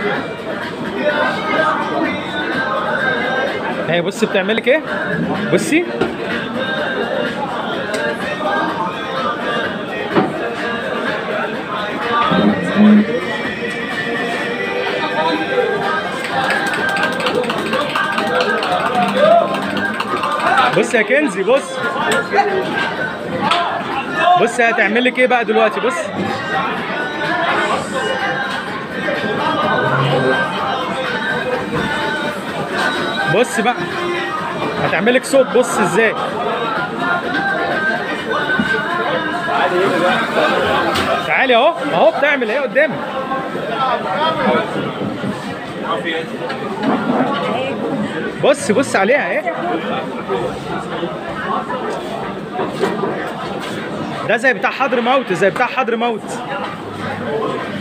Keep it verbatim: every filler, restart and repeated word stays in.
اهي بصي بتعمل لك ايه؟ بصي بص يا كنزي، بص بص هتعمل لك ايه بقى دلوقتي. بص بص بقى هتعمل لك صوت. بص ازاي. تعالي اهو اهو بتعمل ايه قدامك. بص بص عليها اهي. ده زي بتاع حضرموت، زي بتاع حضرموت.